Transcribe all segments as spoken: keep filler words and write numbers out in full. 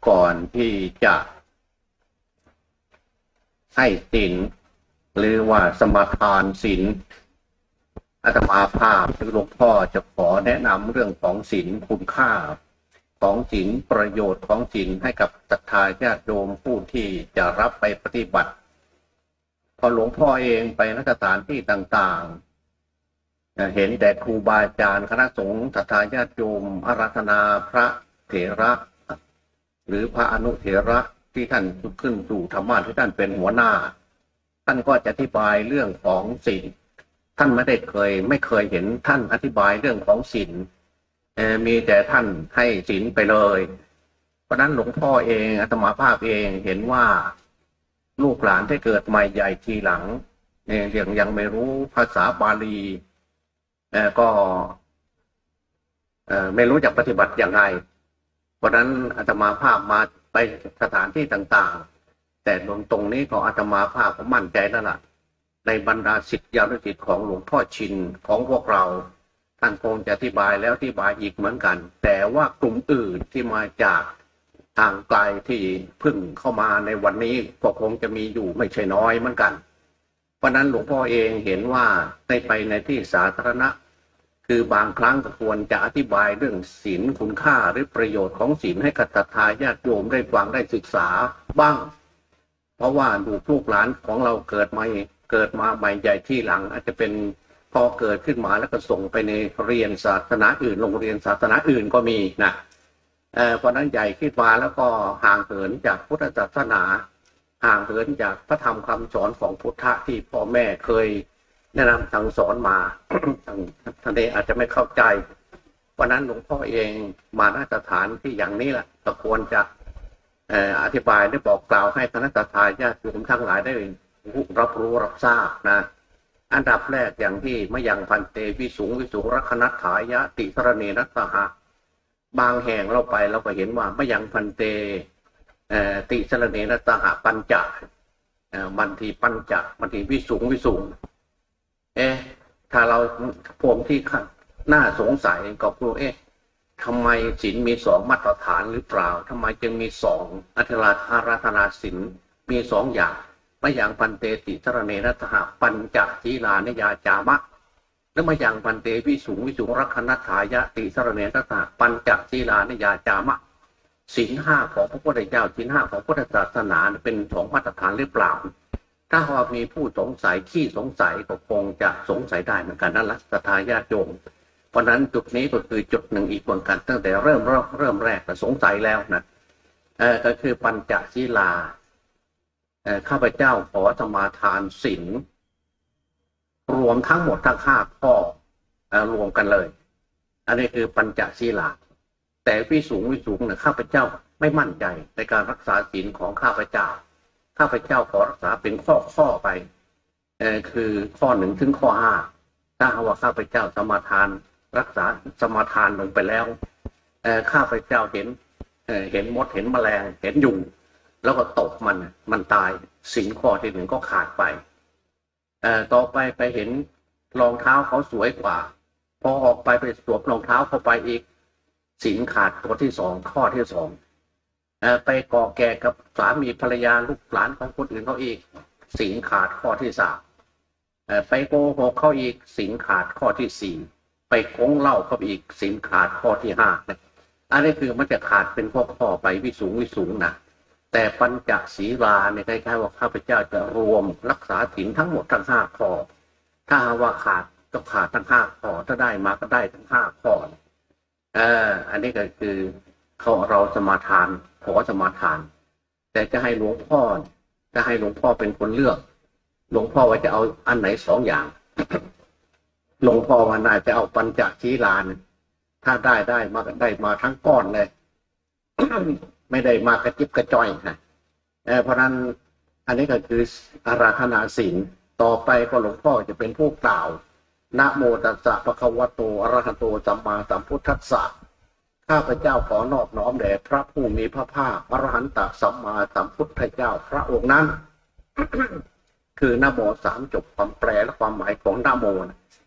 ก่อนที่จะให้ศีลหรือว่าสมาทานศีลอาตมาภาพหรือหลวงพ่อจะขอแนะนำเรื่องของศีลคุณค่าของศีลประโยชน์ของศีลให้กับศรัทธาญาติโยมผู้ที่จะรับไปปฏิบัติพอหลวงพ่อเองไปนสถานที่ต่างๆเห็นแต่ครูบาอาจารย์คณะสงฆ์ศรัทธาญาติโยมอาราธนาพระเถระหรือพระอนุเถระที่ท่านขึ้นสู่ธรรมะที่ท่านเป็นหัวหน้าท่านก็จะอธิบายเรื่องของศีลท่านไม่ได้เคยไม่เคยเห็นท่านอธิบายเรื่องของศีลมีแต่ท่านให้ศีลไปเลยเพราะนั้นหลวงพ่อเองอาตมาภาพเองเห็นว่าลูกหลานที่เกิดใหม่ใหญ่ทีหลังเนี่ยยังยังไม่รู้ภาษาบาลีก็ไม่รู้จักปฏิบัติอย่างไรเพราะนั้นอาตมาภาพมาไปสถานที่ต่างๆแต่ตรงตรงนี้ก็อาตมาภาพผมมั่นใจแล้วล่ะในบรรดาศิษยานุศิษย์ของหลวงพ่อชินของพวกเราท่านคงจะอธิบายแล้วอธิบายอีกเหมือนกันแต่ว่ากลุ่มอื่นที่มาจากทางไกลที่เพิ่งเข้ามาในวันนี้ก็คงจะมีอยู่ไม่ใช่น้อยเหมือนกันเพราะนั้นหลวงพ่อเองเห็นว่าในไปในที่สาธารณะคือบางครั้งก็ควรจะอธิบายเรื่องศีลคุณค่าหรือประโยชน์ของศีลให้กับศรัทธาญาติโยมได้ฟังได้ศึกษาบ้างเพราะว่าดูลูกหลานของเราเกิดมาเกิดมาใหม่ใหญ่ที่หลังอาจจะเป็นพอเกิดขึ้นมาแล้วก็ส่งไปในเรียนศาสนาอื่นโรงเรียนศาสนาอื่นก็มีนะเอ่อเพราะนั้นใหญ่ขึ้นมาแล้วก็ห่างเหินจากพุทธศาสนาห่างเหินจากพระธรรมคำสอนของพุทธะที่พ่อแม่เคยแนะนำสั่งสอนมา ท่านเองอาจจะไม่เข้าใจเพราะนั้นหลวงพ่อเองมาณสถานที่อย่างนี้แหละก็ควรจะอธิบายได้บอกกล่าวให้คณะสัตยาญาติโยมทั้งหลายได้รับรู้รับทราบนะอันดับแรกอย่างที่มยังพันเตวิสุงวิสุงรักนัตถายะติสรเนนัสสหะบางแห่งเราไปเราก็เห็นว่ามยังพันเตติสรเนนัสสหะปัญจมันทีปัญจมันทีวิสุงวิสุงเอ๊ะถ้าเราผมที่น่าสงสัยก็คือเอ๊ะทำไมศีลมีสองมาตรฐานหรือเปล่าทำไมจึงมีสองอัตราอาราธนาศีลมีสองอย่างมอย่างพันเตติสรเนนัสสหะปัญจศีลานิยาจามะแล้วมาอย่างพันเตวิสุงวิสุงรักขณัฏฐายะติสรเนนัสสหะปัญจศีลานิยาจามะศีลห้าของพระพุทธเจ้าศีลห้าของพุทธศาสนาเป็นสองมาตรฐานหรือเปล่าถ้าว่ามีผู้สงสัยที่สงสัยก็คงจะสงสัยได้เหมือนกันนั่นแหละศรัทธาญาติโยมเพราะนั้นจุดนี้ก็คือจุดหนึ่งอีกเหมือนกันตั้งแต่เริ่มเริ่มเริ่มแรกสงสัยแล้วนะเออก็คือปัญจศีลาข้าพเจ้าขอสมาทานศีลรวมทั้งหมดทั้งห้าข้อรวมกันเลยอันนี้คือปัญจศีลาแต่วิสุงวิสุงเนี่ยข้าพเจ้าไม่มั่นใจในการรักษาศีลของข้าพเจ้าข้าพเจ้าขอรักษาเป็นข้อข้อไปเออคือข้อหนึ่งถึงข้อห้าถ้าว่าข้าพเจ้าสมาทานรักษาสมาทานลงไปแล้วเออข้าพเจ้าเห็นเออเห็นมดเห็นแมลงเห็นยุงแล้วก็ตกมันมันตายศีลข้อที่หนึ่งก็ขาดไปเอ่อต่อไปไปเห็นรองเท้าเขาสวยกว่าพอออกไปไปสวมรองเท้าเข้าไปอีกศีลขาดตัวที่สองข้อที่สองเอ่อไปก่อแก่กับสามีภรรยาลูกหลานของคนอื่นเขาอีกศีลขาดข้อที่สามเอ่อไปโกหกเขาอีกศีลขาดข้อที่สี่ไปโกงเหล้าเขาอีกศีลขาดข้อที่ห้าอันนี้คือมันจะขาดเป็นข้อข้อไปวิสูงวิสูงนะแต่ปัญจศีลาเนี่ยคล้ายๆว่าข้าพเจ้าจะรวมรักษาศีลทั้งหมดทั้งห้าข้อถ้าว่าขาดก็ขาดทั้งห้าข้อถ้าได้มาก็ได้ทั้งห้าข้อเอออันนี้ก็คือเขาเราสมาทานขอสมาทานแต่จะให้หลวงพ่อจะให้หลวงพ่อเป็นคนเลือกหลวงพ่อว่าจะเอาอันไหนสองอย่าง หลวงพ่อว่าน่าจะเอาปัญจศีลาถ้าได้ได้มาได้มาทั้งก้อนเลย ไม่ได้มากระจิบกระจ้อยนะเพราะนั้นอันนี้ก็คืออาราธนาศีลต่อไปก็หลวงพ่อจะเป็นผู้กล่าวนะโมตัสสะภะคะวะโตอะระหะโตสัมมาสัมพุทธัสสะข้าพเจ้าขอนอบน้อมแด่พระผู้มีพระภาคอรหันตสัมมาสัมพุทธเจ้าพระองค์นั้น คือนะโมสามจบความแปลและความหมายของนะโมนะ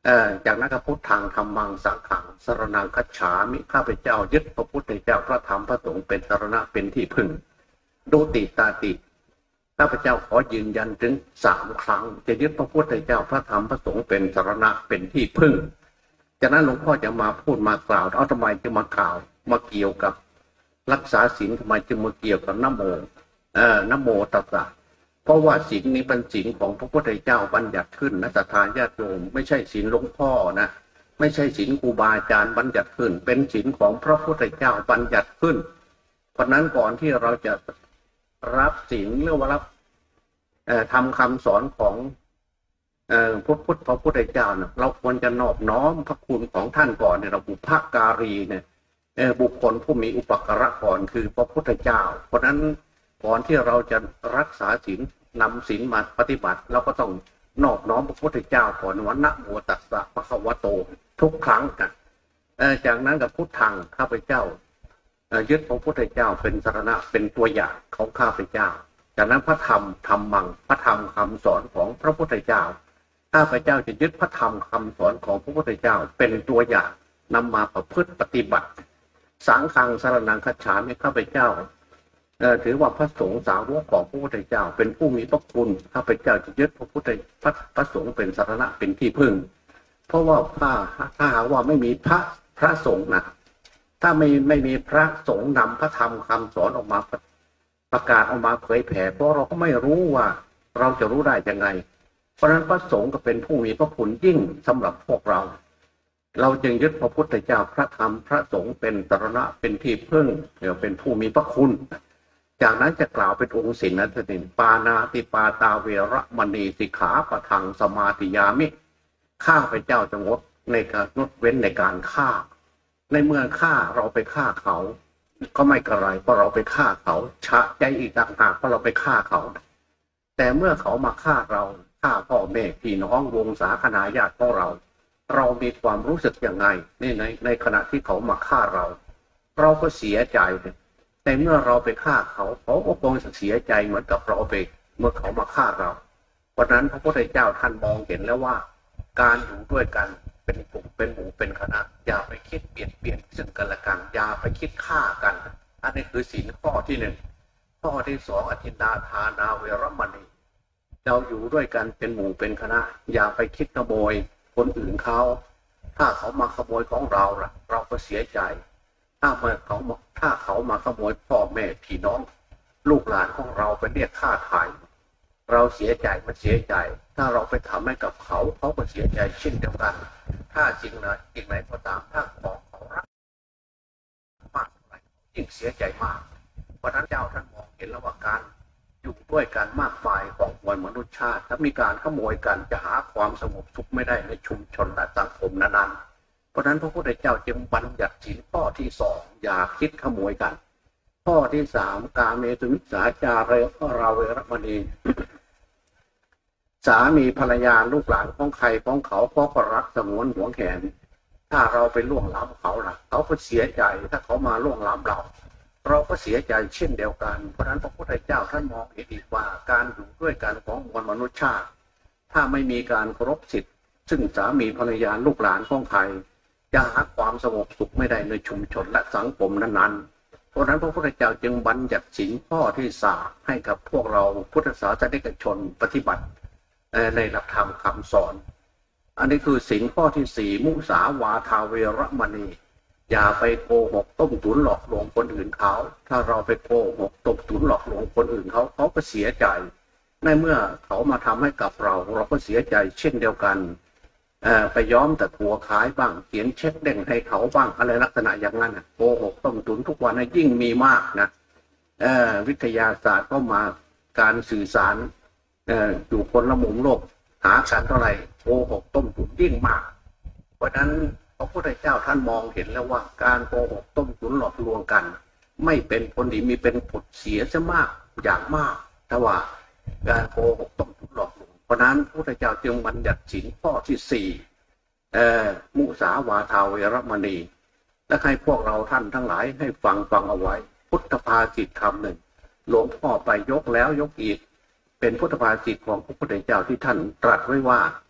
เอ่อจากนั้นก็พุทธังธัมมังสังฆังสรณังคัจฉามิข้าพเจ้ายึดพระพุทธเจ้าพระธรรมพระสงฆ์เป็นสรณะเป็นที่พึ่งดูติตาติข้าพเจ้าขอยืนยันถึงสามครั้งจะยึดพระพุทธเจ้าพระธรรมพระสงฆ์เป็นสรณะเป็นที่พึ่งจากนั้นหลวงพ่อจะมาพูดมากล่าวเอาทำไมจะมากล่าวมาเกี่ยวกับรักษาศีลทำไมจึงมาเกี่ยวกับนะโมเอ่อนะโมตัสสะเพราะว่าศีลนี้เป็นศีลของพระพุทธเจ้าบัญญัติขึ้นนะศรัทธาญาติโยมไม่ใช่ศีลหลวงพ่อนะไม่ใช่ศีลครูบาอาจารย์บัญญัติขึ้นเป็นศีลของพระพุทธเจ้าบัญญัติขึ้นเพราะนั้นก่อนที่เราจะรับศีลหรือว่ารับทำคำสอนของพระพุทธพระพุทธเจ้าเนี่ยเราควรจะนอบน้อมพระคุณของท่านก่อนเนี่ยเราบุพการีเนี่ยบุคคลผู้มีอุปการะก่อนคือพระพุทธเจ้าเพราะนั้นก่อนที่เราจะรักษาศีลนำศีลมาปฏิบัติเราก็ต้องนอบน้อมพระพุทธเจ้าก่อนว่านะโมตัสสะภะคะวะโตทุกครั้งนะจากนั้นกับพุทธังข้าพเจ้ายึดพระพุทธเจ้าเป็นสรณะเป็นตัวอย่างของข้าพเจ้าจากนั้นพระธรรมธรรมังพระธรรมคำสอนของพระพุทธเจ้าข้าพเจ้าจะยึดพระธรรมคำสอนของพระพุทธเจ้าเป็นตัวอย่างนำมาประพฤติปฏิบัติสังฆังสรณังคัจฉามิข้าพเจ้าถือว่าพระสงฆ์สาวกของพระพุทธเจ้าเป็นผู้มีพระคุณข้าพเจ้าจะยึดพระพุทธพระพระสงฆ์เป็นสรณะเป็นที่พึ่งเพราะว่าถ้าถ้าหากว่าไม่มีพระพระสงฆ์นะถ้าไม่ไม่มีพระสงฆ์นำพระธรรมคำสอนออกมาประกาศออกมาเผยแผ่เพราะเราก็ไม่รู้ว่าเราจะรู้ได้ยังไงเพราะฉะนั้นพระสงฆ์ก็เป็นผู้มีพระคุณยิ่งสำหรับพวกเราเราจึงยึดพระพุทธเจ้าพระธรรมพระสงฆ์เป็นสรณะเป็นที่พึ่งเดี๋ยวเป็นผู้มีพระคุณจากนั้นจะกล่าวเป็นองค์ศีลนั้นถึงปานาติปาตาเวรมณีสิกขาปะทังสมาธิยามิข้าพเจ้าจะงดในการงดเว้นในการฆ่าในเมื่อฆ่าเราไปฆ่าเขาก็ไม่กระไรเพราะเราไปฆ่าเขาชะใจอีกต่างหากเพราะเราไปฆ่าเขาแต่เมื่อเขามาฆ่าเราฆ่าพ่อแม่พี่น้องวงศาคณาญาติของเราเรามีความรู้สึกอย่างไรในในในขณะที่เขามาฆ่าเราเราก็เสียใจแต่เมื่อเราไปฆ่าเขาเขาก็คงเสียใจเหมือนกับเราไปเมื่อเขามาฆ่าเราเพราะนั้นพระพุทธเจ้าท่านมองเห็นแล้วว่าการอยู่ด้วยกันเป็นกลุ่มเป็นหมู่เป็นคณะอย่าไปคิดเปลี่ยนเปลี่ยนซึ่งกันและกันอย่าไปคิดฆ่ากันอันนี้คือศีลข้อที่หนึ่งข้อที่สองอธินาทานาเวรมณีเราอยู่ด้วยกันเป็นหมู่เป็นคณะอย่าไปคิดขโมยคนอื่นเขาถ้าเขามาขโมยของเราล่ะเราก็เสียใจถ้ามาเขาถ้าเขามาขโมยพ่อแม่พี่น้องลูกหลานของเราไปเรียกค่าไถ่เราเสียใจมันเสียใจถ้าเราไปทำให้กับเขาเขาก็เสียใจเช่นเดียวกันถ้าจริงนะจริงไหนก็ตามถ้าของเขารักมากอะไรยิ่งเสียใจมากเพราะนั้นเจ้าท่านมองเห็นแล้วว่าการอยู่ด้วยกันมากมายของมวลมนุษยชาติถ้ามีการขโมยกันจะหาความสงบสุขไม่ได้ในชุมชนและสังคมนั้นๆเพราะนั้นพระพุทธเจ้าจึงบัญญัติศีลข้อที่สองอย่าคิดขโมยกันข้อที่สามกาเมตุมิจฉาจาระราเวรมณีสามีภรรยาลูกหลานของใครของเขาเพราะก็รักสงวนหวงแหนถ้าเราไปล่วงล้ำเขาล่ะเขาก็เสียใจถ้าเขามาล่วงล้ำเราเราก็เสียใจเช่นเดียวกันเพราะนั้นพระพุทธเจ้าท่านมองเห็นอีกว่าการอยู่ด้วยกันของมวลมนุษยชาติถ้าไม่มีการเคารพสิทธิ์ซึ่งสามีภรรยาลูกหลานของใครจะหาความสงบสุขไม่ได้ในชุมชนและสังคมนั้นๆเพราะนั้นพระพุทธเจ้าจึงบัญญัติศีลข้อที่สามให้กับพวกเราพุทธศาสนิกชนปฏิบัติในหลักธรรมคำสอนอันนี้คือศีลข้อที่สี่มุสาวาทาเวรมณีอย่าไปโกหกต้มตุ๋นหลอกลวงคนอื่นเขาถ้าเราไปโกหกต้มตุ๋นหลอกลวงคนอื่นเขาเขาก็เสียใจในเมื่อเขามาทำให้กับเราเราก็เสียใจเช่นเดียวกันไปย้อมแต่หัวขายบ้างเขียนเช็คเด้งให้เขาบ้างอะไรลักษณะอย่างนั้นโกหกต้มตุ๋นทุกวันยิ่งมีมากนะวิทยาศาสตร์ก็มาการสื่อสารอยู่คนละมุมโลกหากันเท่าไหร่โกหกต้มตุ๋นยิ่งมากเพราะนั้นพระพุทธเจ้าท่านมองเห็นแล้วว่าการโกหกต้มตุ๋นหลอกลวงกันไม่เป็นผลดีมีเป็นผลเสียซะมากอย่างมากแต่ว่าการโกหกต้มตุ๋นหลอกลวงเพราะนั้นพระพุทธเจ้าจึงบัญญัติศีลข้อที่สี่มุสาวาทาเวรมณีและให้พวกเราท่านทั้งหลายให้ฟังฟังเอาไว้พุทธภาษิตคำหนึ่งหลวงพ่อไปยกแล้วยกอีกเป็นพุทธภาษิตของพระพุทธเจ้าที่ท่านตรัสไว้ว่าค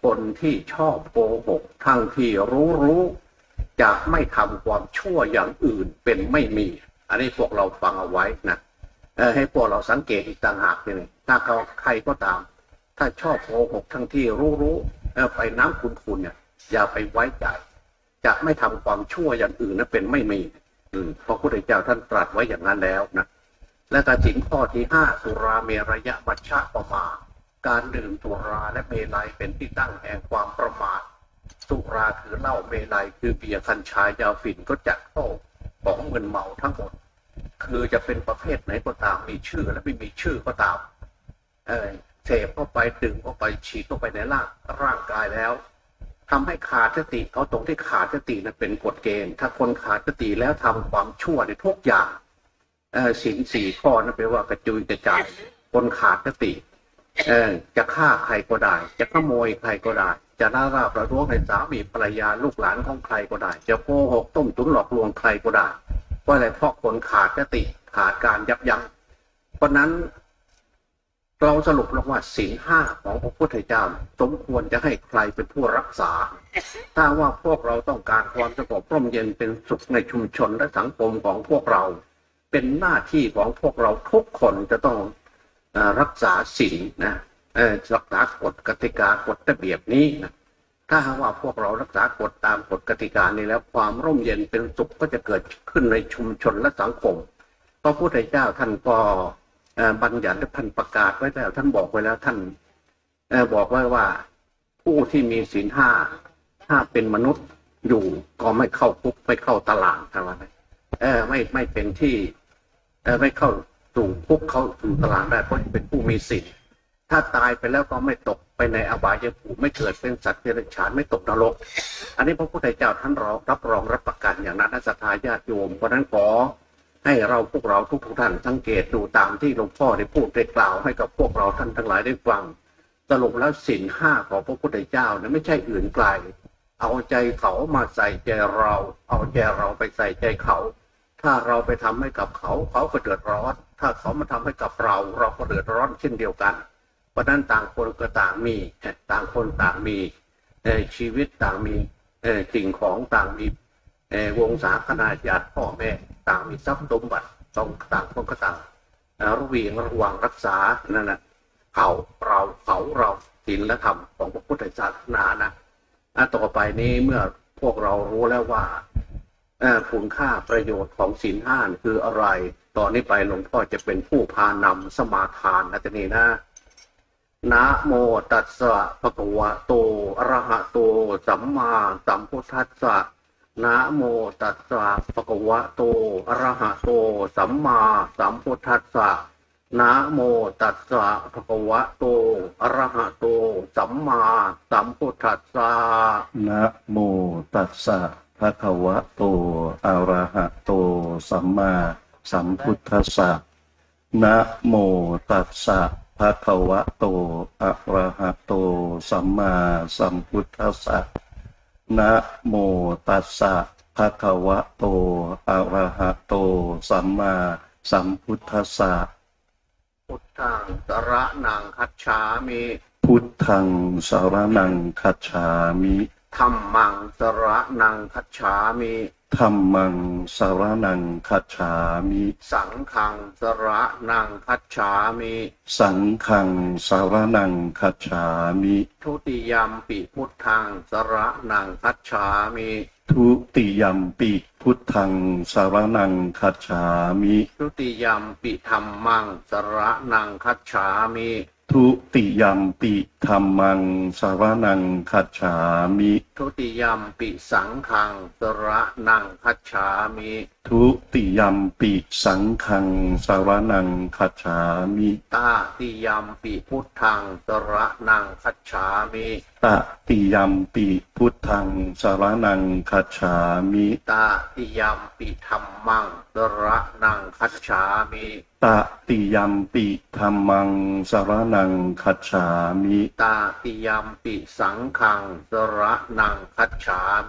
คนที่ชอบโกหกทั้งที่รู้รู้จะไม่ทำความชั่วอย่างอื่นเป็นไม่มีอันนี้พวกเราฟังเอาไว้นะเออให้พวกเราสังเกตอีกต่างหากเลยถ้าเขาใครก็ตามถ้าชอบโกหกทั้งที่รู้รู้เออไปน้ำคุณคุณเนี่ยอย่าไปไว้ใจจะไม่ทำความชั่วอย่างอื่นนั้นเป็นไม่มีอืมพระพุทธเจ้าท่านตรัสไว้อย่างนั้นแล้วนะและการสินข้อที่ห้าสุราเมรยะมัชฌะปมาการดื่มสุราและเมลัยเป็นที่ตั้งแห่งความประมาทสุราคือเหล้าเมลัยคือเบียร์กัญชายาฝิ่นก็จัดเข้าของมึนเมาทั้งหมดคือจะเป็นประเภทไหนก็ตามมีชื่อและไม่มีชื่อก็ตามเออเสพเข้าไปดื่มเข้าไปฉีดเข้าไปในร่างร่างกายแล้วทำให้ขาดสติเขาตรงที่ขาดสตินั้นเป็นกฎเกณฑ์ถ้าคนขาดสติแล้วทำความชั่วในทุกอย่างศีลสี่ข้อนั้นแปลว่ากระจุยกระจายคนขาดสติเออจะฆ่าใครก็ได้จะขโมยใครก็ได้จะล่าราประท้วงในสามีภรรยาลูกหลานของใครก็ได้จะโกหกต้มตุ๋นหลอกลวงใครก็ได้เพราะอะไรเพราะคนขาดสติขาดการยับยั้งเพราะนั้นเราสรุปลงว่าศีลห้าของพระพุทธเจ้าสมควรจะให้ใครเป็นผู้รักษาถ้าว่าพวกเราต้องการความสงบร่มเย็นเป็นสุขในชุมชนและสังคมของพวกเราเป็นหน้าที่ของพวกเราทุกคนจะต้องรักษาศีลนะรักษากฎกติกากฎระเบียบนี้นะถ้าว่าพวกเรารักษากฎตามกฎกติกานี้แล้วความร่มเย็นเป็นสุขก็จะเกิดขึ้นในชุมชนและสังคมพระพุทธเจ้าท่านก็บัญญัติท่านประกาศไว้แล้วท่านบอกไว้แล้วท่านบอกไว้ว่าผู้ที่มีศีลห้าถ้าเป็นมนุษย์อยู่ก็ไม่เข้าคุกไม่เข้าตารางอะไรเออไม่ไม่เป็นที่เออไม่เข้าสู่คุกเข้าสู่ตารางได้เพราะเป็นผู้มีศีลถ้าตายไปแล้วก็ไม่ตกไปในอบายภูมิไม่เกิดเป็นสัตว์เดรัจฉานไม่ตกนรกอันนี้พระพุทธเจ้าท่านรับรองรับประกันอย่างนั้นศรัทธาญาติโยมเพราะนั้นขอให้เราพวกเราทุกทุกท่านสังเกตดูตามที่หลวงพ่อได้พูดได้กล่าวให้กับพวกเราท่านทั้งหลายได้ฟังสรุปแล้วศีลห้าของพระพุทธเจ้าเนี่ยไม่ใช่อื่นไกลเอาใจเขามาใส่ใจเราเอาใจเราไปใส่ใจเขาถ้าเราไปทำให้กับเขาเขาก็เดือดร้อนถ้าเขามาทำให้กับเราเราก็เดือดร้อนเช่นเดียวกันเพราะนั้นต่างคนก็ต่างมีต่างคนต่างมีชีวิตต่างมีสิ่งของต่างมีวงศาคณาญาติพ่อแม่ต่างมีทรัพย์สมบัติต้องต่างคนก็ต่างระวีระวังรักษานั่นนะเขาเราเขาเราศีลและธรรมของพระพุทธศาสนานะต่อไปนี้เมื่อพวกเรารู้แล้วว่าคุณค่าประโยชน์ของศีลห้าคืออะไรตอนนี้ไปหลวงพ่อจะเป็นผู้พานำสมาทานนะทีนี้นะนะโมตัสสะภะคะวะโตอะระหะโตสัมมาสัมพุทธัสสะนะโมตัสสะภะคะวะโตอะระหะโตสัมมาสัมพุทธัสสะนะโมตัสสะภะคะวะโตอะระหะโตสัมมาสัมพุทธัสสะนะโมตัสสะภะคะวะโตอะระหะโตสัมมาสัมพุทธัสสะนะโมตัสสะภะคะวะโตอะระหะโตสัมมาสัมพุทธัสสะนะโมตัสสะภะคะวะโตอะระหะโตสัมมาสัมพุทธัสสะพุทธังสรณังคัจฉามิพุทธังสรณังคัจฉามิธัมมังสรณังคัจฉามิธัมมังสรณังคัจฉามิสังฆังสรณังคัจฉามิสังฆังสรณังคัจฉามิทุติยัมปิพุทธังสรณังคัจฉามิทุติยัมปิพุทธังสรณังคัจฉามิทุติยัมปิธัมมังสรณังคัจฉามิทุติยัมปิธัมมังสรณังคัจฉามิทุติยัมปิสังฆังสรณังคัจฉามิทุติยัมปิสังฆังสรณังคัจฉามิตติยัมปิพุทธังสรณังคัจฉามิตติยัมปิพุทธังสรณังคัจฉามิตติยัมปิธัมมังสรณังคัจฉามิตติยัมปิธัมมังสรณังคัจฉามิตติยัมปิสังฆังสรณังคัจฉามิ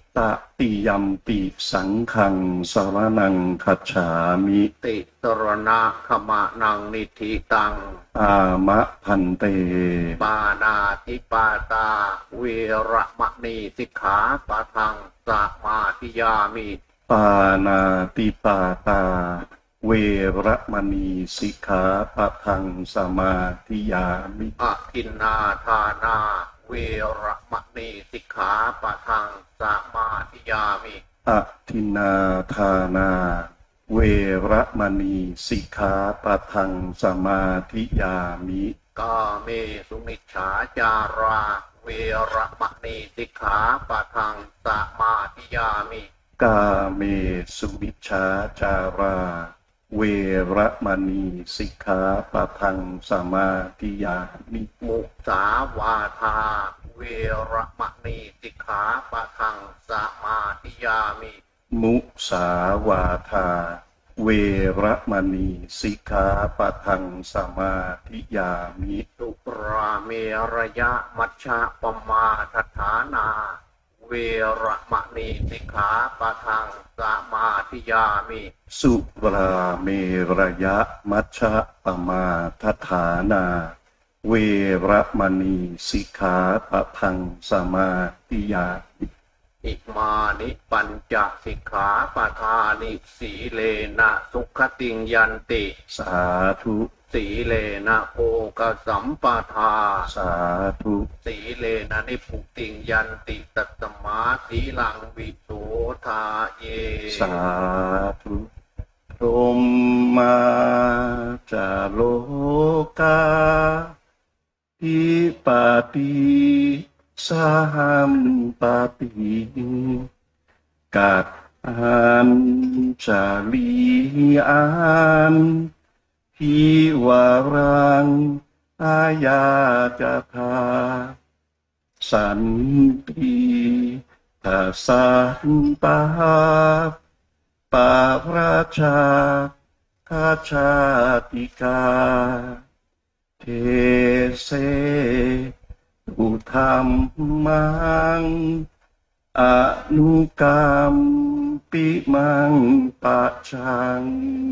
ตติยัมปิสังฆังสรณังคัจฉามิติสรณะขมานังนิธิตังอามะพันเตปานาติปาตาเวระมณีสิกขาปะทังสมาธิยามิปานาติปาตาเวระมณีสิกขาปะทังสมาธิยามิอะทินนาทานาเวระมณีสิกขาปะทังสมาธิยามิอะทินนาทานาเวระมณีสิกขาปะทังสมาธิยามิกาเมสุมิจฉาจาราเวระมณีสิกขาปะทังสมาธิยามิกาเมสุมิจฉาจาราเวระมณีสิกขาปะทังสมาธิยามิมุสาวาทาเวระมณีสิกขาปะทังสมาธิยามิมุสาวาทาเวระมณีสิกขาปะทังสมาธิยามิสุราเมรยะมัชฌะปมาทัฏฐานาเวระมณีสิกขาปะทังสมาธิยามิสุราเมรยะมัชฌะปมาทัฏฐานาเวระมณีสิกขาปะทังสมาธิยามิอิมานิปัญจสิกขาปะทานิสีเลนะสุขติงยันติสาธุสีเลนะโภคสัมปทาสาธุสีเลนะนิพุติงยันติตัตมาสีลังวิโสทาเยสาธุพรหมาจาโลกาทิปาติสหัมปาติกัดอันจาลีอันทิวารังอายาจาธาสันติทัสสันตาปาราชาคาชาติกาเทเสอุธรรมังอนุกรรมปิมังปัจจัง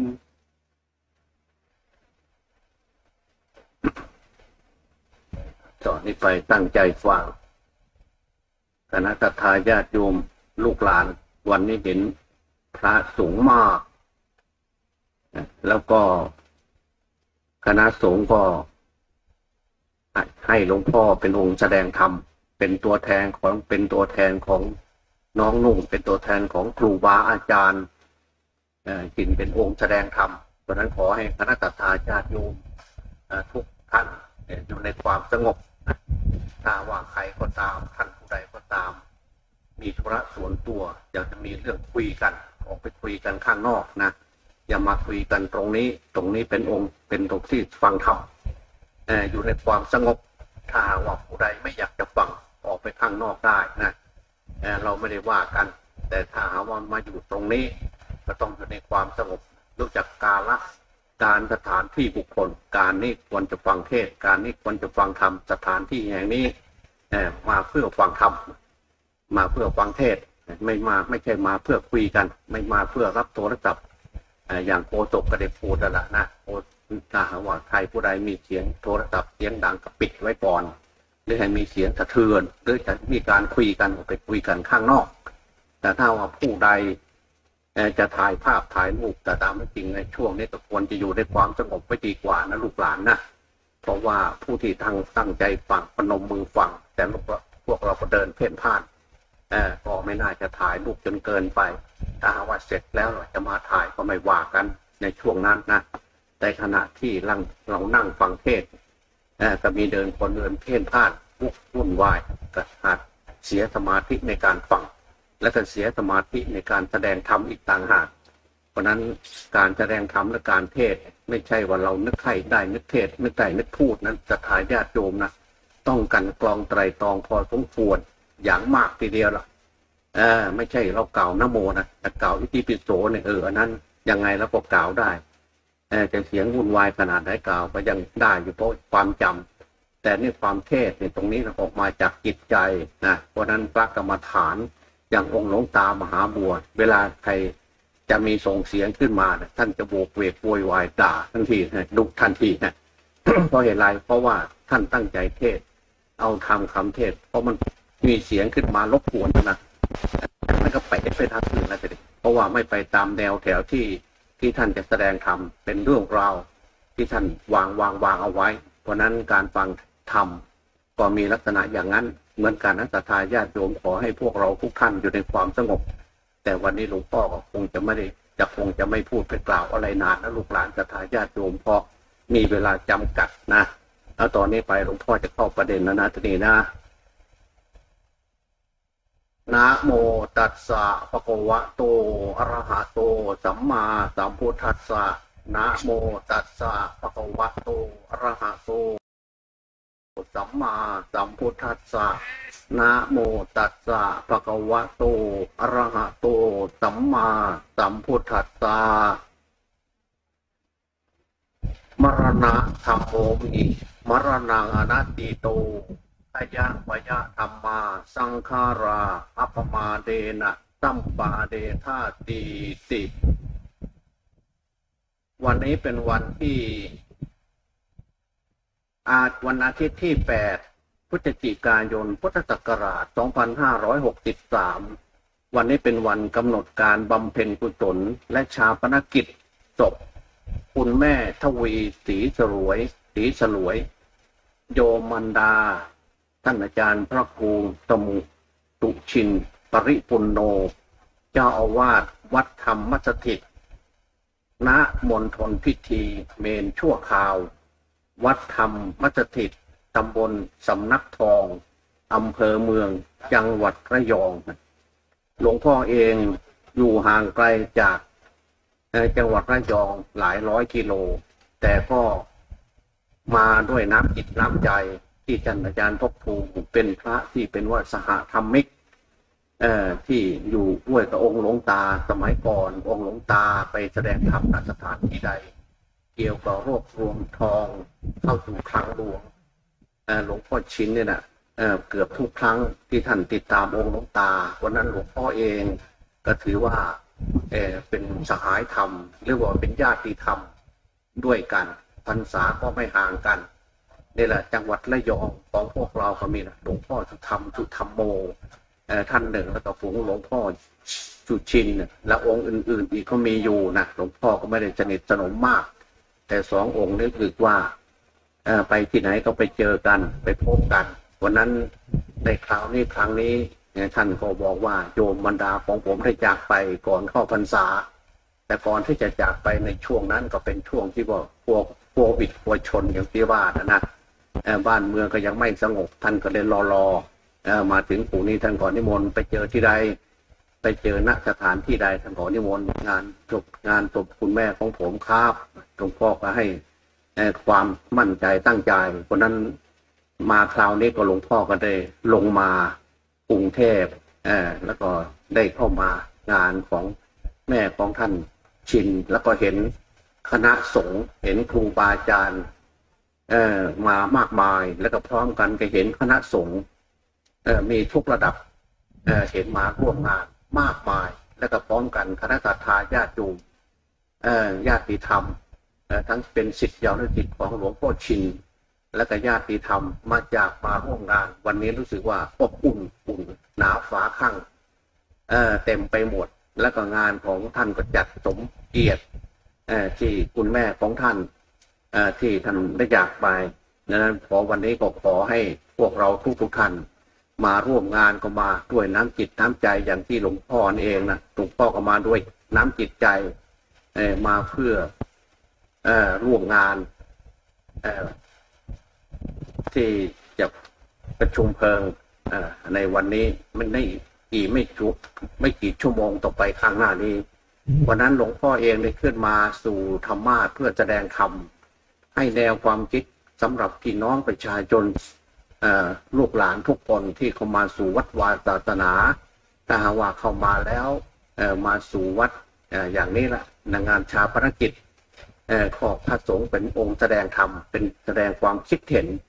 ต่อนนี้ไปตั้งใจฟังคณะทาญาติโยมลูกหลานวันนี้เห็นพระสูงมากแล้วก็คณะสงฆ์ก็ให้หลวงพ่อเป็นองค์แสดงธรรมเป็นตัวแทนของเป็นตัวแทนของน้องนุ่งเป็นตัวแทนของครูบาอาจารย์จินเป็นองค์แสดงธรรมเพราะนั้นขอให้คณะทาญาติโยมทุกท่านอยู่ในความสงบถ้าว่าใครก็ตามท่านผู้ใดก็ตามมีธุระส่วนตัวอยากจะมีเรื่องคุยกันออกไปคุยกันข้างนอกนะอย่ามาคุยกันตรงนี้ตรงนี้เป็นองค์เป็นตรงที่ฟังธรรมอยู่ในความสงบถ้าว่าผู้ใดไม่อยากจะฟังออกไปข้างนอกได้นะเราไม่ได้ว่ากันแต่ถ้าหาว่ามาอยู่ตรงนี้ก็ต้องอยู่ในความสงบรู้จักกาลการสถานที่บุคคลการนี้ควรจะฟังเทศการนี้ควรจะฟังธรรมสถานที่แห่งนี้มาเพื่อฟังธรรมมาเพื่อฟังเทศไม่มาไม่ใช่มาเพื่อคุยกันไม่มาเพื่อรับโทรศัพท์อย่างโฆษกก็ได้พูดแล้วนะถ้าหากว่าใครผู้ใดมีเสียงโทรศัพท์เสียงดังก็ปิดไว้ก่อนหรือให้มีเสียงสะเทือนหรือจะมีการคุยกันไปคุยกันข้างนอกแต่ถ้าว่าผู้ใดจะถ่ายภาพถ่ายรูปแต่ตามจริงในช่วงนี้ก็ควรจะอยู่ในความสงบไว้ดีกว่านะลูกหลานนะเพราะว่าผู้ที่ทั้งตั้งใจฟังพนมมือฟังแต่พวกเราก็เดินเพ่นพ่านก็ไม่น่าจะถ่ายรูปจนเกินไปถ้าว่าเสร็จแล้วจะมาถ่ายก็ไม่ว่ากันในช่วงนั้นนะแต่ขณะที่เรานั่งฟังเทศก็มีเดินคนเดินเพ่นพ่านวุ่นวุ่นวายก็อาจเสียสมาธิในการฟังและก็เสียสมาธิในการแสดงธรรมอีกต่างหากเพราะนั้นการแสดงธรรมและการเทศไม่ใช่ว่าเรานึกใครได้นึกเทศนึกได้นึกพูดนั้นจะถ่ายญาติโยมนะต้องกันกรองไตรตรองพอสมควรอย่างมากทีเดียวล่ะเออไม่ใช่เรากล่าวนะโมนะแต่กล่าวอิติปิโสเนี่ยเอออันนั้นยังไงแล้วก็กล่าวได้เออจะเสียงวุ่นวายขนาดไหนกล่าวก็ยังได้อยู่เพราะความจำแต่นี่ความเทศเนี่ยตรงนี้ออกมาจากจิตใจนะเพราะนั้นพระกรรมฐานอย่างองค์หลวงตามหาบัวเวลาใครจะมีส่งเสียงขึ้นมาเนี่ยท่านจะโบกเวกโวยวายด่าทันทีนะดุทันทีนะ เพราะเหตุไรเพราะว่าท่านตั้งใจเทศเอาทำคำเทศเพราะมันมีเสียงขึ้นมารบกวนนะมันก็ไปไปทางอื่นแล้วสิเพราะว่าไม่ไปตามแนวแถวที่ที่ท่านจะแสดงธรรมเป็นเรื่องราวที่ท่านวางวางวางเอาไว้เพราะนั้นการฟังธรรมก็มีลักษณะอย่างนั้นเหมือนกันนะศรัทธาญาติโยมขอให้พวกเราทุกท่านอยู่ในความสงบแต่วันนี้หลวงพ่อก็คงจะไม่ได้จะคงจะไม่พูดไปกล่าวอะไรนานนะลูกหลานศรัทธาญาติโยมเพราะมีเวลาจำกัดนะแล้วตอนนี้ไปหลวงพ่อจะเข้าประเด็นแล้วนะทีนี้นะนะโมตัสสะภะคะวะโตอะระหะโตสัมมาสัมพุทธัสสะนะโมตัสสะภะคะวะโตอะระหะโตสัมมาสัมพุทธัสสะนะโมตัสสะภะคะวะโตอะระหะโตสัมมาสัมพุทธัสสะมรณะธัมโมมิมรณังอนัตติโตอายะวยะธัมมาสังขาราอัปมาเดนะสัมปาเดธาติติวันนี้เป็นวันที่อาจวันอาทิตย์ที่แปดพฤศจิกายนพุทธศักราชสองพันห้าร้อยหกสิบสามวันนี้เป็นวันกำหนดการบำเพ็ญกุศลและชาปนกิจศพคุณแม่ทวีศรีสรวยศรีสลวยโยมันดาท่านอาจารย์พระครูตมุตุชินปริปุณโนเจ้าอาวาสวัดธรรมสถิตณมณฑลพิธีเมนชั่วคราววัดธรรมสถิตตำบลสำนักทองอำเภอเมืองจังหวัดระยองหลวงพ่อเองอยู่ห่างไกลจากจังหวัดระยองหลายร้อยกิโลแต่ก็มาด้วยน้ำจิตน้ำใจที่ท่านอาจารย์ทบภูเป็นพระที่เป็นว่าสหธรรมิกเอ่อที่อยู่ด้วยกับองค์หลวงตาสมัยก่อนองค์หลวงตาไปแสดงธรรมณสถานที่ใดเกี่ยวกับรวบรวมทองเข้าสู่คลังหลวงหลวงพ่อชินเนี่ยนะเ, เกือบทุกครั้งที่ท่านติดตามองค์หลวงตาวันนั้นหลวงพ่อเองก็ถือว่า เ, เป็นสหายธรรมเรียกว่าเป็นญาติธรรมด้วยกันพรรษาก็ไม่ห่างกันนี่แหละจังหวัดระยองของพวกเราก็มีนะหลวงพ่อสุธรรมสุธรรมโมท่านหนึ่งแล้วก็ฝูงหลวงพ่อสุชินและองค์อื่นๆอีกก็มีอยู่นะหลวงพ่อก็ไม่ได้สนิทสนมมากแต่สององค์นี้คือว่าไปที่ไหนก็ไปเจอกันไปพบกันวันนั้นในคราวนี้ครั้งนี้ท่านก็บอกว่าโยมบรรดาของผมได้จากไปก่อนเข้าพรรษาแต่ก่อนที่จะจากไปในช่วงนั้นก็เป็นช่วงที่ว่าพวกโควิดหัวชนอย่างที่ว่านะนะบ้านเมืองก็ยังไม่สงบท่านก็เลยรอรอมาถึงปู่นี้ท่านก่อนนิมนต์ไปเจอที่ใดไปเจอณสถานที่ใดท่านก่อนนิมนต์งานจบงานศพคุณแม่ของผมครับหลวงพ่อก็ให้ความมั่นใจตั้งใจเพราะนั้นมาคราวนี้ก็หลวงพ่อก็ได้ลงมากรุงเทพแล้วก็ได้เข้ามางานของแม่ของท่านชินแล้วก็เห็นคณะสงฆ์เห็นครูบาอาจารย์มามากมายแล้วก็พร้อมกันก็เห็นคณะสงฆ์มีทุกระดับ เ, เห็นมาร่วมงานมากมายแล้วก็พร้อมกันคณะศรัทธาญาติโยมญาติธรรมทั้งเป็นศิษย์ยาวและศิษย์ของหลวงพ่อชินและก็ญาติธรรมมาจากมาร่วมงานวันนี้รู้สึกว่าอบอุ่นอุ่นหนาฝาข้าง เ, เต็มไปหมดแล้วก็งานของท่านก็จัดสมเกียรติที่คุณแม่ของท่านที่ท่านได้จากไปดังนั้นขอวันนี้ก็ขอให้พวกเราทุกทุกท่านมาร่วมงานก็มาด้วยน้ำจิตน้ำใจอย่างที่หลวงพ่อเองนะหลวงพ่อก็มาด้วยน้ำจิตใจมาเพื่อร่วมงานที่จะประชุมเพลิงในวันนี้ไม่ได้กี่ไม่จุไม่กี่ชั่วโมงต่อไปข้างหน้านี้วันนั้นหลวงพ่อเองได้ขึ้นมาสู่ธรรมาสเพื่อแสดงธรรมให้แนวความคิดสำหรับพี่น้องประชาชนลูกหลานทุกคนที่เข้ามาสู่วัดวาศาสนาถ้าหากว่าเข้ามาแล้วมาสู่วัดอย่างนี้ละในงานชาปนกิจขอพระสงฆ์เป็นองค์แสดงธรรมเป็นแสดงความคิดเห็น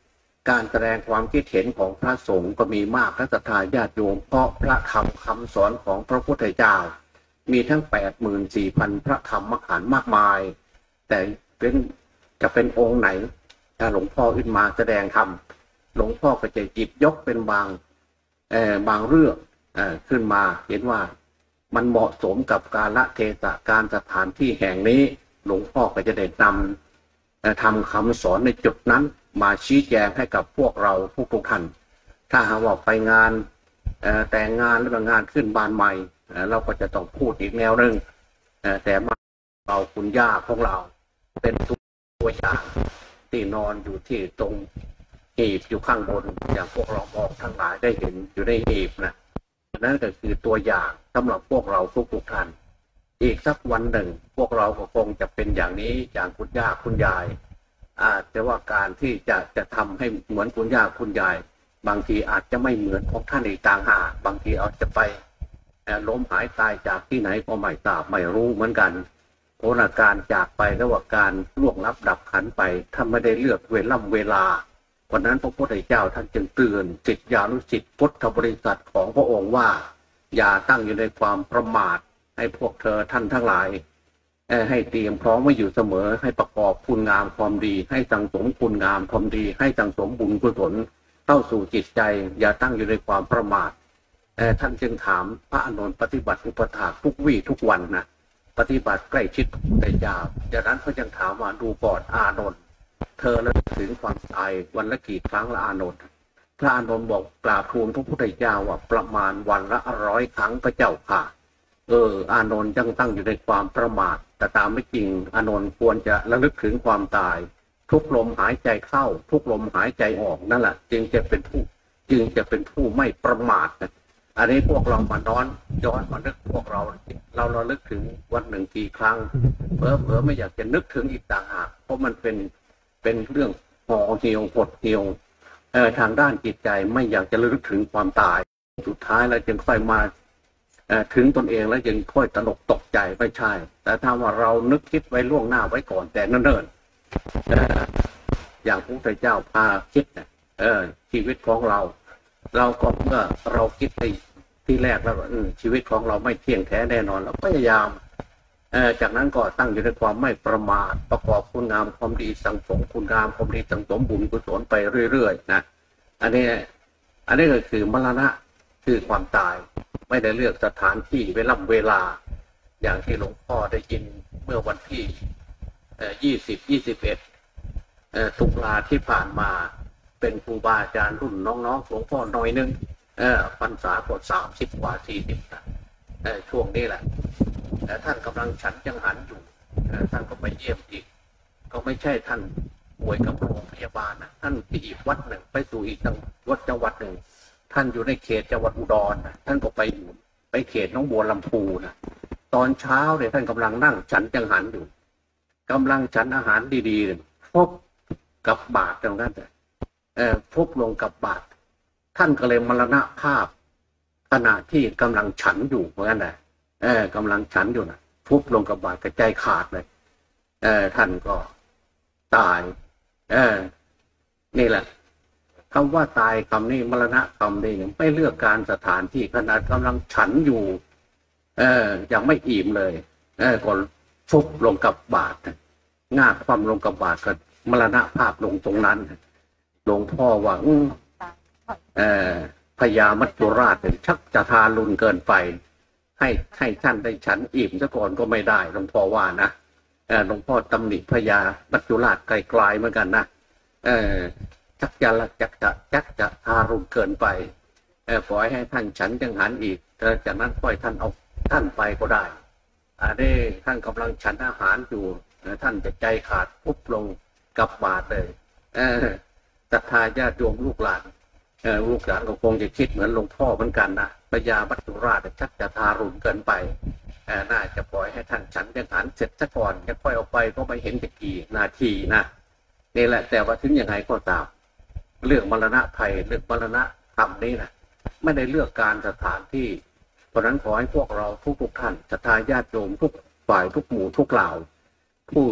การแสดงความคิดเห็นของพระสงฆ์ก็มีมากและศรัทธาญาติโยมเพราะพระธรรมคำสอนของพระพุทธเจ้ามีทั้งแปดหมื่นสี่พันพระธรรมขันธ์มากมายแต่เป็นจะเป็นองค์ไหนถ้าหลวงพ่อขึ้นมาแสดงธรรมหลวงพ่อก็จะหยิบยกเป็นบางเอ่อบางเรื่องเอ่อขึ้นมาเห็นว่ามันเหมาะสมกับกาลเทศะการสถานที่แห่งนี้หลวงพ่อก็จะได้นำทำคำสอนในจุดนั้นมาชี้แจงให้กับพวกเราทุกๆท่านถ้าหากว่าไปงานแต่งงานหรืองานขึ้นบ้านใหม่เราก็จะต้องพูดอีกแนวหนึ่งแต่มาเราคุณย่าของเราเป็นตัวอย่างที่นอนอยู่ที่ตรงหีบอยู่ข้างบนอย่างพวกเรามองทั้งหลายได้เห็นอยู่ในหีบนะนั่นก็คือตัวอย่างสำหรับพวกเราทุกๆท่านอีกสักวันหนึ่งพวกเราก็คงจะเป็นอย่างนี้อย่างคุณย่าคุณยายอาจจะว่าการที่จะจะทำให้เหมือนคุณย่าคุณยายบางทีอาจจะไม่เหมือนของท่านอีกต่างหากบางทีอาจจะไปล้มหายตายจากที่ไหนก็ไม่ทราบไม่รู้เหมือนกันโอนาการจากไปแล้วว่าการล่วงลับดับขันไปถ้าไม่ได้เลือกเวล่ำเวลาวันนั้นพระพุทธเจ้าท่านจึงเตือนศิษยานุศิษย์พุทธบริษัทของพระองค์ว่าอย่าตั้งอยู่ในความประมาทให้พวกเธอท่านทั้งหลายให้เตรียมพร้อมไว้อยู่เสมอให้ประกอบคุณงามความดีให้สังสมคุณงามความดีให้สังสมบุญกุศลเข้าสู่จิตใจอย่าตั้งอยู่ในความประมาทท่านจึงถามพระอานนท์ปฏิบัติอุปถากทุกวี่ทุกวันนะปฏิบัติใกล้ชิดพระพุทธเจ้าจากนั้นเขาจึงถามว่าดูก่อนอานนท์เธอระลึกถึงความตายวันละกี่ครั้งละอานนท์พระอานนท์บอกกราบทูลพระพุทธเจ้าว่าประมาณวันละร้อยครั้งพระเจ้าค่ะเอออานนท์ยังตั้งอยู่ในความประมาทแต่ตามไม่จริงอานนท์ควรจะระลึกถึงความตายทุกลมหายใจเข้าทุกลมหายใจออกนั่นแหละจึงจะเป็นผู้จึงจะเป็นผู้ไม่ประมาทนะอันนี้พวกเรามานอนย้อนมานึกพวกเราเราเราลึกถึงวันหนึ่งกี่ครั้งเผลอเผลอไม่อยากจะนึกถึงอีกต่างหากเพราะมันเป็นเป็นเรื่องห่อเหี่ยวหดเหี่ยวเอ่อทางด้านจิตใจไม่อยากจะลึกถึงความตายสุดท้ายแล้วจึงค่อยมาถึงตนเองแล้วยังค่อยตลกตกใจไม่ใช่แต่ถ้าว่าเรานึกคิดไว้ล่วงหน้าไว้ก่อนแต่เนิ่นๆอย่างพระพุทธเจ้าพาคิดเนี่ยเออชีวิตของเราเราก็เมื่อเราคิดในที่แรกแล้วว่าชีวิตของเราไม่เที่ยงแท้แน่นอนแล้วพยายามเออจากนั้นก็ตั้งอยู่ในความไม่ประมาทประกอบคุณงามความดีสังสมคุณงามความดีสังสมบุญกุศลไปเรื่อยๆนะอันนี้อันนี้ก็คือมรณะคือความตายไม่ได้เลือกสถานที่เวลาเวลาอย่างที่หลวงพ่อได้ยินเมื่อวันที่ยี่สิบยี่สิบเอ็ดตุลาที่ผ่านมาเป็นครูบาอาจารย์รุ่นน้องๆหลวงพ่อน้อยนึงพรรษากว่าสามสิบกว่าสี่สิบนะช่วงนี้แหละแต่ท่านกำลังฉันจังหันอยู่ท่านก็ไปเยี่ยมอีกก็ไม่ใช่ท่านป่วยกับโรงพยาบาลนะท่านที่อีกวัดหนึ่งไปสู่อีกจังหวัดจังหวัดหนึ่งท่านอยู่ในเขตจังหวัดอุดรนะท่านก็ไปอยู่ไปเขตน้องบัวลำพูนะตอนเช้าเนี่ยท่านกำลังนั่งฉันจังหันอยู่กำลังฉันอาหารดีๆเลยพบกับบาตรตรงนั้นเออพบลงกับบาตรท่านก็เลยมรณภาพขณะที่กำลังฉันอยู่เหมือนกันนะเออกำลังฉันอยู่นะทุบลงกับบาตรกระจายขาดเลยเออท่านก็ตายเออนี่แหละคำว่าตายคำนี้มรณะคำนี้ไม่เลือกการสถานที่ขนาดกำลังฉันอยู่เออยังไม่อิ่มเลยเออก็ฟุบลงกับบาตรงาความลงกับบาตรก็มรณะภาพลงตรงนั้นหลวงพ่อว่าเออพญามัจจุราชชักจะทารุณเกินไปให้ให้ท่านได้ฉันอิ่มซะก่อนก็ไม่ได้หลวงพ่อว่านะเออหลวงพ่อตำหนิพญามัจจุราชไกลๆเหมือนกันนะเออจักจะจักจะจักจะทารุณเกินไปเออปล่อยให้ท่านฉันจังหันอีกจากนั้นปล่อยท่านเอาท่านไปก็ได้อันนี้ท่านกำลังฉันอาหารอยู่ท่านจะใจขาดปุ๊บลงกับบาตรเลยเออศรัทธาญาติโยมลูกหลานเออลูกหลานก็คงจะคิดเหมือนหลวงพ่อเหมือนกันนะพญามัจจุราชชักจะทารุณเกินไปเออน่าจะปล่อยให้ท่านฉันจังหันเสร็จซะก่อนจะค่อยเอาไปก็ไม่เห็นจะกี่นาทีนะนี่แหละแต่ว่าถึงยังไงก็ตามเรื่องมรณะภัยเรื่องมรณะธรรมนี่นะไม่ได้เลือกการสถานที่เพราะนั้นขอให้พวกเราทุกๆท่านศรัทธาญาติโยมทุกฝ่ายทุกหมู่ทุกเหล่าผู้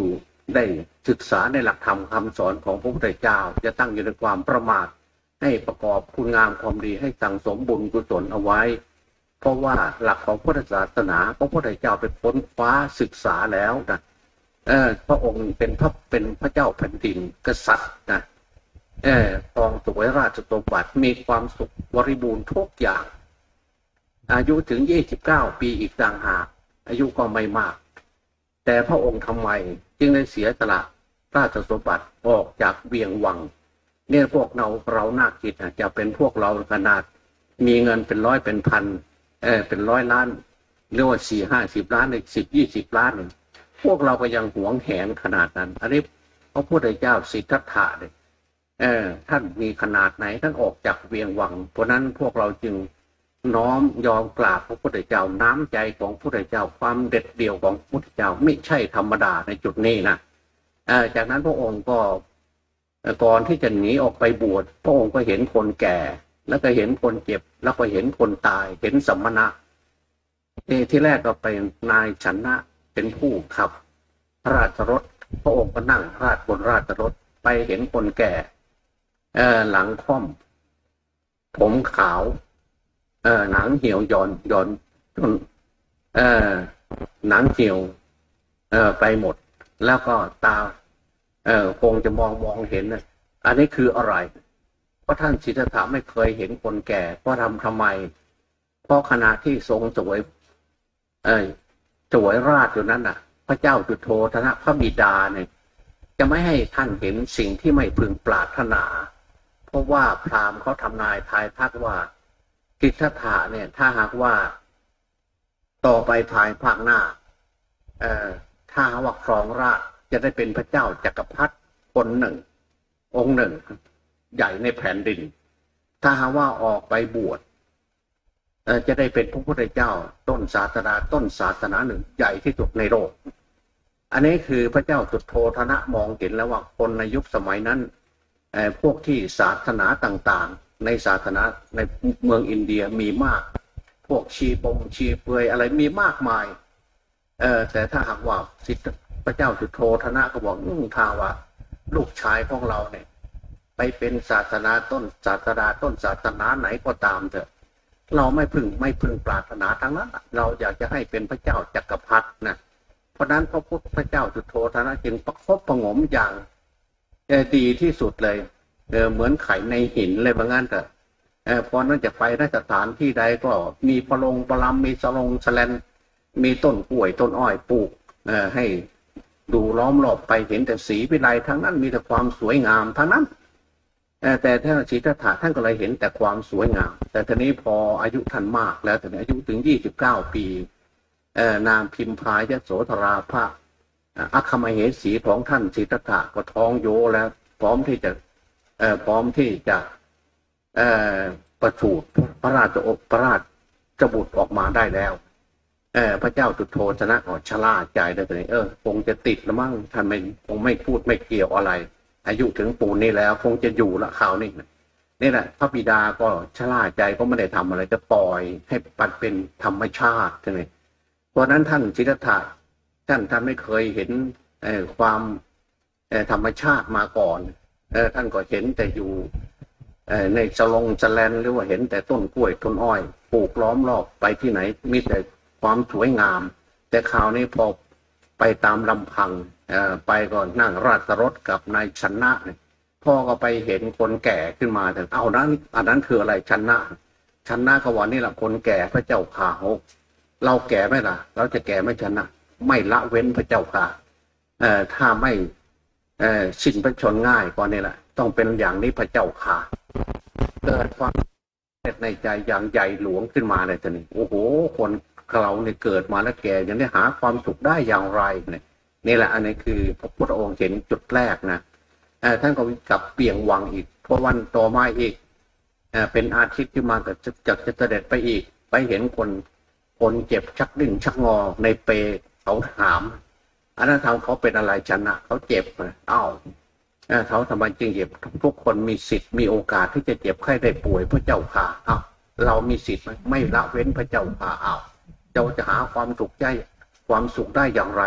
ได้ศึกษาในหลักธรรมคำสอนของพระพุทธเจ้าจะตั้งอยู่ในความประมาทให้ประกอบคุณงามความดีให้สั่งสมบุญกุศลเอาไว้เพราะว่าหลักของพุทธศาสนาพระพุทธเจ้าไปค้นคว้าศึกษาแล้วนะเออพระองค์เป็นพระเป็นพระเจ้าแผ่นดินกษัตริย์นะเออครองสวยราชสมบัติมีความสุขบริบูรณ์ทุกอย่างอายุถึงยี่สิบเก้าปีอีกต่างหากอายุก็ไม่มากแต่พระองค์ทำไมจึงได้เสียสละราชสมบัติออกจากเวียงวังเนี่ยพวกเราเราหน้าคิดจะเป็นพวกเราขนาดมีเงินเป็นร้อยเป็นพันเออเป็นร้อยล้านเรียกว่าสี่ห้าสิบล้านหนึ่งสิบยี่สิบล้านหนึ่งพวกเราก็ยังหวงแหนขนาดนั้นอันนี้พระพุทธเจ้าสิทธัตถะเนี่ยเออท่านมีขนาดไหนท่านออกจากเวียงวังเพราะนั้นพวกเราจึงน้อมยอมกราบพระพุทธเจ้าน้ำใจของพระพุทธเจ้าความเด็ดเดี่ยวของพระพุทธเจ้าไม่ใช่ธรรมดาในจุดนี้นะเออจากนั้นพระองค์ก็ก่อนที่จะหนีออกไปบวชพระองค์ก็เห็นคนแก่แล้วก็เห็นคนเจ็บแล้วก็เห็นคนตายเห็นสมณะที่แรกก็เป็นนายชนะเป็นผู้ขับราชรถพระองค์ก็นั่งราชบนราชรถไปเห็นคนแก่เออหลังค่อมผมขาวเออหนังเหี่ยวย่อนย่อนจนเออหนังเหี่ยวเออไปหมดแล้วก็ตาเออคงจะมองมองเห็นนะอันนี้คืออะไรเพราะท่านสิทธัตถะไม่เคยเห็นคนแก่เพราะทำทำไมเพราะขณะที่ทรงสวยเออสวยราชอยู่นั้นน่ะพระเจ้าจุฑโธทนะพระบิดาเนี่ยจะไม่ให้ท่านเห็นสิ่งที่ไม่พึงปรารถนาเพราะว่าพราหมณ์เขาทำนายทายทักว่าสิทธัตถะเนี่ยถ้าหากว่าต่อไปภายภาคหน้าเอ่อถ้าหากว่าครองราชจะได้เป็นพระเจ้าจักรพรรดิคนหนึ่งองค์หนึ่งใหญ่ในแผ่นดินถ้าหากว่าออกไปบวชเอ่อจะได้เป็นพระพุทธเจ้าต้นศาสนาต้นศาสนาหนึ่งใหญ่ที่สุดในโลกอันนี้คือพระเจ้าจุฑโธทนะมองเห็นแล้วว่าคนในยุคสมัยนั้นเอ่อพวกที่ศาสนาต่างๆในศาสนาในเมืองอินเดียมีมากพวกชีปงชีเปลือยอะไรมีมากมายเออแต่ถ้าหากว่าสิทธิพระเจ้าจุฑโธทนะก็บอกอืมถ้าว่าลูกชายของเราเนี่ยไปเป็นศาสนาต้นศาสนาต้นศาสนาไหนก็ตามเถอะเราไม่พึงไม่พึงปรารถนาทั้งนั้นเราอยากจะให้เป็นพระเจ้าจักรพรรดินะเพราะนั้นพระพุทธเจ้าจุฑโธทนะจึงประคบประหงมอย่างดีที่สุดเลยเออเหมือนไข่ในหินเลยบางงั้นแต่เออพอนั้นจะไปนสถานที่ใดก็มีปลงปลำมีสลงสแลนมีต้นกล้วยต้นอ้อยปลูกเออให้ดูล้อมรอบไปเห็นแต่สีวิไลทั้งนั้นมีแต่ความสวยงามทั้งนั้นแต่ท่านสิทธัตถะท่านก็เลยเห็นแต่ความสวยงามแต่ทีนี้พออายุท่านมากแล้วแต่อายุถึงยี่สิบเก้าปีเออนางพิมพายโสธราภาอัคคมเหสีของท่านสิทธัตถะก็ท้องโยแล้วพร้อมที่จะเอ่อพร้อมที่จะเอ่อประสูติพระราชโอพระราชบุตรออกมาได้แล้วเอ่อพระเจ้าจุฑโธทนะก็ชะล่าใจได้เลยเออคงจะติดละมั้งท่านไม่คงไม่พูดไม่เกี่ยวอะไรอายุถึงปูนนี้แล้วคงจะอยู่ละคราวนี้นี่แหละพระบิดาก็ชะล่าใจก็ไม่ได้ทำอะไรจะปล่อยให้ปัดเป็นธรรมชาติเลยเพราะนั้นท่านสิทธัตถะท่านท่านไม่เคยเห็นเอ่อความเอ่อธรรมชาติมาก่อนเออท่านก็เห็นแต่อยู่ในสลงสแลนหรือว่าเห็นแต่ต้นกล้วยต้นอ้อยปลูกล้อมรอบไปที่ไหนมีแต่ความสวยงามแต่คราวนี้พอไปตามลำพังเอ่อไปก่อนนั่งราชรถกับนายชนะเนี่ยพ่อก็ไปเห็นคนแก่ขึ้นมาแต่เอานั้นอันนั้นคืออะไรชนะชนะก็วันนี้แหละคนแก่พระเจ้าข่าหกเราแก่ไหมล่ะเราจะแก่ไม่ชนะไม่ละเว้นพระเจ้าข่าเอ่อถ้าไม่เอ่อสิ้นพระชนง่ายกว่านี้แหละต้องเป็นอย่างนี้พระเจ้าค่ะเกิดความในใจอย่างใหญ่หลวงขึ้นมาเลยทีนี้โอ้โหคนเราเนี่ยเกิดมาแล้วแก่ยังได้หาความสุขได้อย่างไรเนี่ยนี่แหละอันนี้คือพระพุทธองค์เห็นจุดแรกนะเอ่อท่านก็กลับเปลี่ยงวังอีกพอวันต่อมาอีกเอ่อเป็นอาทิตย์ที่มาก็จะจะจะเสด็จไปอีกไปเห็นคนคนเจ็บชักดิ้นชักงอในเปรเขาถามอันนั้นทำเขาเป็นอะไรชนะเขาเจ็บเอ้าเขาทำไมจึงเจ็บทุกคนมีสิทธิ์มีโอกาสที่จะเจ็บไข้ได้ป่วยพระเจ้าค่ะอ้าวเรามีสิทธิ์ไหมไม่ละเว้นพระเจ้าค่ะอ้าวเราจะหาความสุขได้ความสุขได้อย่างไร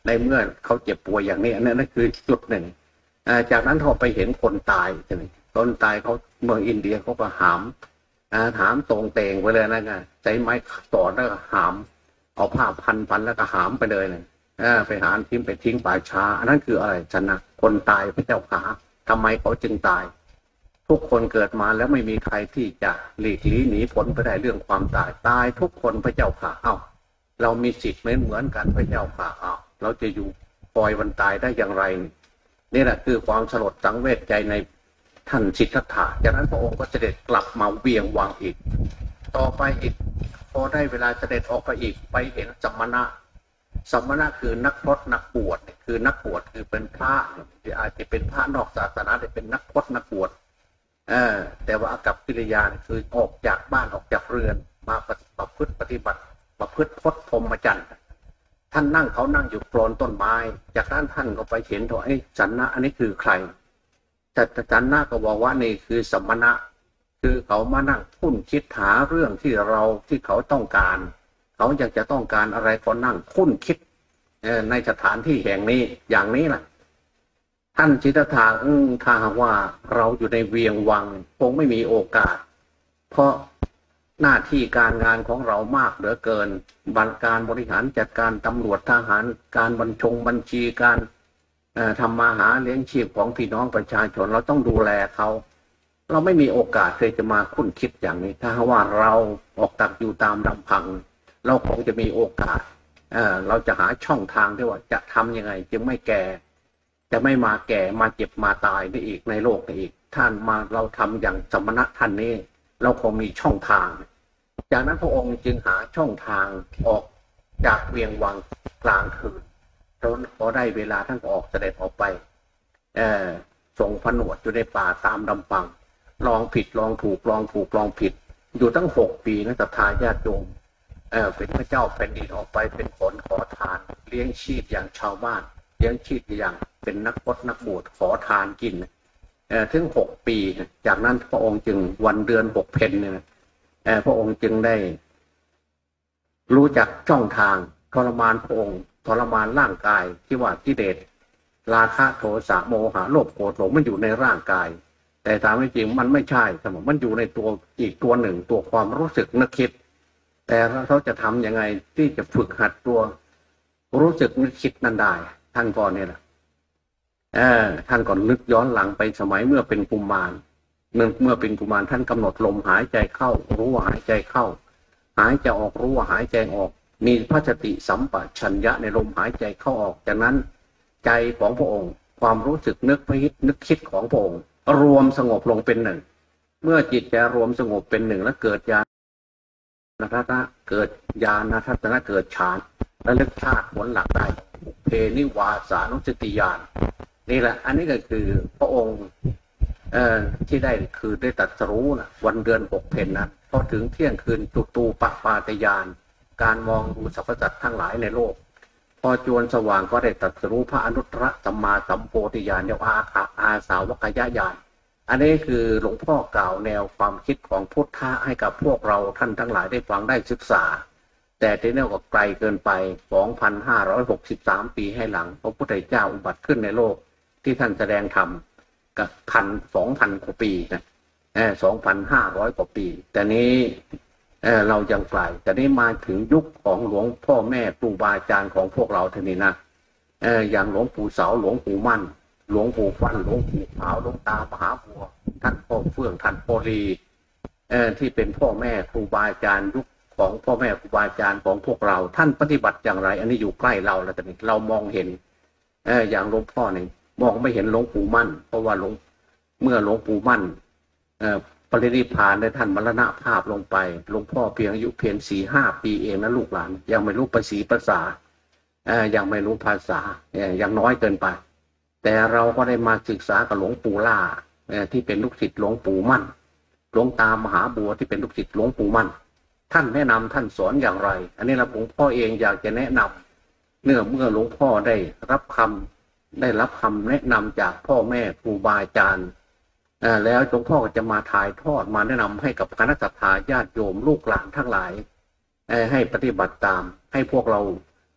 ในเมื่อเขาเจ็บป่วยอย่างนี้อันนั้นคือจุดหนึ่งจากนั้นเขาไปเห็นคนตายใช่ไหมคนตายเขาเมืองอินเดียเขาก็หามหามตรงเตงไปเลยนะไงใช้ไม้ต่อแล้วก็หามเอาผ้าพันพันแล้วก็หามไปเลยนะไปหามทิ้งไปทิ้งป่าช้าอันนั้นคืออะไรชนะคนตายพระเจ้าขาทำไมเขาจึงตายทุกคนเกิดมาแล้วไม่มีใครที่จะหลีกลี่หนีพ้นไปได้เรื่องความตายตายทุกคนพระเจ้าขาเอ้าเรามีสิทธิ์ไม่เหมือนกันพระเจ้าขาเอ้าเราจะอยู่ปล่อยวันตายได้อย่างไรนี่แหละคือความสลดสังเวชใจในท่านสิทธัตถะจากนั้นพระองค์ก็เสด็จกลับมาเวียงวังอีกต่อไปอีกพอได้เวลาเสด็จออกไปอีกไปเห็นสัมมณะสัมมณะคือนักพรตนักบวชคือนักบวชคือเป็นพระอาจจะเป็นพระนอกศาสนาแต่เป็นนักพรตนักบวชเออแต่ว่าอากัปกิริยาคือออกจากบ้านออกจากเรือนมาประพฤติปฏิบัติประพฤติพจน์พรหมจรรย์ท่านนั่งเขานั่งอยู่โคลนต้นไม้จากนั้นท่านก็ไปเห็นว่าไอ้สันนะอันนี้คือใครแต่สันนะก็บอกว่านี่คือสัมมณะคือเขามานั่งคุ้นคิดหาเรื่องที่เราที่เขาต้องการเขาอยากจะต้องการอะไรก็นั่งคุ้นคิดในสถานที่แห่งนี้อย่างนี้แหละท่านสิทธัตถะอืมถ้าว่าเราอยู่ในเวียงวังคงไม่มีโอกาสเพราะหน้าที่การงานของเรามากเหลือเกินบริการบริหารจัดการตำรวจทหารการบัญชงบัญชีการทำมาหาเลี้ยงชีพของพี่น้องประชาชนเราต้องดูแลเขาเราไม่มีโอกาสเคยจะมาคุ้นคิดอย่างนี้ถ้าว่าเราออกตักอยู่ตามลำพังเราคงจะมีโอกาสเ, เราจะหาช่องทางที่ว่าจะทำยังไงจึงไม่แก่จะไม่มาแก่มาเจ็บมาตายได้อีกในโลกนี้อีกท่านมาเราทำอย่างสมณะท่านนี้เราคงมีช่องทางจากนั้นพระองค์จึงหาช่องทางออกจากเวียงวังกลางคืนจนพอได้เวลาท่านก็ออกเสด็จออกไปทรงผนวดอยู่ในป่าตามลำพังลองผิดลองถูกลองถูกลองผิดอยู่ตั้งหกปีนะศรัทธาญาติโยมเออเป็นพระเจ้าแผ่นดินออกไปเป็นคนขอทานเลี้ยงชีพอย่างชาวบ้านเลี้ยงชีพอย่างเป็นนักพจนักบวชขอทานกินเออถึงหกปีจากนั้นพระองค์จึงวันเดือนหกเพ็ญเนี่ยเออพระองค์จึงได้รู้จักช่องทางทรมานพระองค์ทรมานร่างกายที่ว่ากิเลสราคะโทสะโมหะโลภโกรธหลงมันอยู่ในร่างกายแต่ตามไม่จริงมันไม่ใช่สมมติมันอยู่ในตัวอีกตัวหนึ่งตัวความรู้สึกนึกคิดแต่เขาจะทำยังไงที่จะฝึกหัดตัวรู้สึกนึกคิดนั้นได้ท่านก่อนเนี่ยแหละเออท่านก่อนนึกย้อนหลังไปสมัยเมื่อเป็นกุมารเมื่อเมื่อเป็นกุมารท่านกำหนดลมหายใจเข้ารู้ว่าหายใจเข้าหายใจออกรู้ว่าหายใจออกมีพระสติสัมปชัญญะในลมหายใจเข้าออกจากนั้นใจของพระองค์ความรู้สึกนึกคิดนึกคิดของพระองค์รวมสงบลงเป็นหนึ่งเมื่อจิตใจรวมสงบเป็นหนึ่งแล้วเกิดญาณทัศนะเกิดญาณทัศนะเกิดฌานและเลือกชาติผลหลักได้เพนิวาสานุสติญาณนี่แหละอันนี้ก็คือพระองค์เอ่อที่ได้คือได้ตรัสรู้นะวันเดือนหกเพ็ญนะพอถึงเที่ยงคืนจุตูปปาตญาณการมองดูสรรพสัตว์ทั้งหลายในโลกพอจวนสว่างก็ได้ตรัสรู้พระอนุตตรสัมมาสัมโพธิญาณเรียกอาคาอาสาวกยญาณอันนี้คือหลวงพ่อกล่าวแนวความคิดของพุทธะให้กับพวกเราท่านทั้งหลายได้ฟังได้ศึกษาแต่ที่นี่ก็ไกลเกินไป สองพันห้าร้อยหกสิบสาม ปีให้หลังพระพุทธเจ้าอุบัติขึ้นในโลกที่ท่านแสดงธรรมกับพันสองพันกว่าปีนะเออสองพันห้าร้อยกว่าปีแต่นี้เออเรายังไกลแต่นี้มาถึงยุคของหลวงพ่อแม่ครูบาอาจารย์ของพวกเราทีนี้นะเอออย่างหลวงปู่เสาหลวงปู่มั่นหลวงปู่ฟันหลวงปู่ขาวหลวงตามหาบัวท่านพ่อเฟื่องท่านโพลีเอ่อที่เป็นพ่อแม่ครูบาอาจารย์ยุคของพ่อแม่ครูบาอาจารย์ของพวกเราท่านปฏิบัติอย่างไรอันนี้อยู่ใกล้เราแล้วแต่นี้เรามองเห็นเอ่ออย่างหลวงพ่อเนี่ยมองไม่เห็นหลวงปู่มั่นเพราะว่าหลวงเมื่อหลวงปู่มั่นเอ่อปรินิพพานได้ท่านมรณภาพลงไปหลวงพ่อเพียงอายุเพียง สี่ห้า ปีเองนะลูกหลานยังไม่รู้ภาษีภาษาเอ่อยังไม่รู้ภาษาเอ่อยังน้อยเกินไปแต่เราก็ได้มาศึกษากับหลวงปู่ล่าที่เป็นลูกศิษย์หลวงปู่มั่นหลวงตามหาบัวที่เป็นลูกศิษย์หลวงปู่มั่นท่านแนะนำท่านสอนอย่างไรอันนี้เราหลวงพ่อเองอยากจะแนะนำเนื่อเมื่อหลวงพ่อได้รับคำได้รับคำแนะนำจากพ่อแม่ครูบาอาจารย์แล้วหลวงพ่อก็จะมาถ่ายทอดมาแนะนำให้กับคณะสัตยาญาติโยมลูกหลานทั้งหลายให้ปฏิบัติตามให้พวกเรา